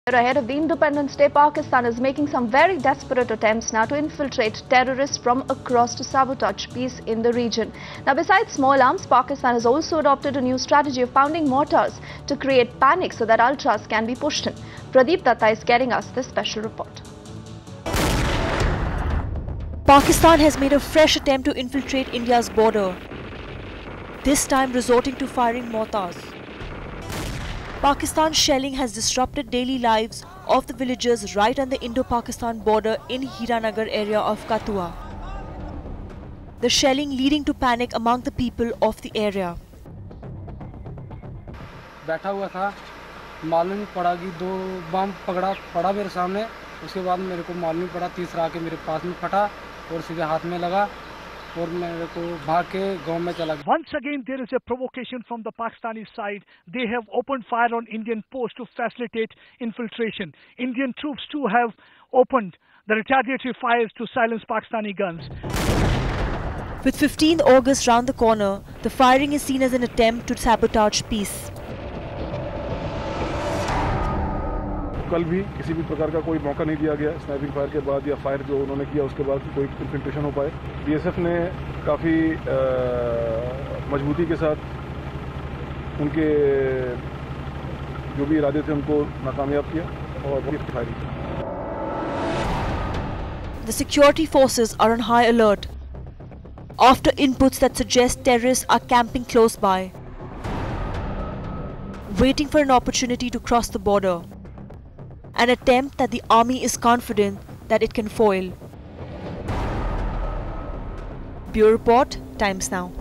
Ahead of the Independence Day, Pakistan is making some very desperate attempts now to infiltrate terrorists from across to sabotage peace in the region. Now, besides small arms, Pakistan has also adopted a new strategy of pounding mortars to create panic so that ultras can be pushed in. Pradeep Datta is getting us this special report. Pakistan has made a fresh attempt to infiltrate India's border, this time resorting to firing mortars. Pakistan's shelling has disrupted daily lives of the villagers right on the Indo-Pakistan border in Hiranagar area of Kathua. The shelling leading to panic among the people of the area. बैठा हुआ था, मालूम पड़ा कि दो बम पड़ा मेरे सामने. उसके बाद मेरे को मालूम पड़ा, तीसरा आके मेरे पास में फटा और सीधे हाथ में लगा और मेरे को भाग के गांव में चला गया. Once again there is a provocation from the Pakistani side. They have opened fire on Indian posts to facilitate infiltration. Indian troops too have opened the retaliatory fires to silence Pakistani guns. With 15th August round the corner, the firing is seen as an attempt to sabotage peace. कल भी किसी भी प्रकार का कोई मौका नहीं दिया गया स्नाइपिंग फायर के बाद या फायर जो उन्होंने किया उसके बाद कोई इन्फिल्ट्रेशन हो पाए. बीएसएफ ने काफ़ी मजबूती के साथ उनके जो भी इरादे थे उनको नाकामयाब किया और firing. The security forces are on high alert after inputs that suggest terrorists are camping close by, waiting for an opportunity to cross the border. An attempt that the army is confident that it can foil. Bureau Report, Times Now.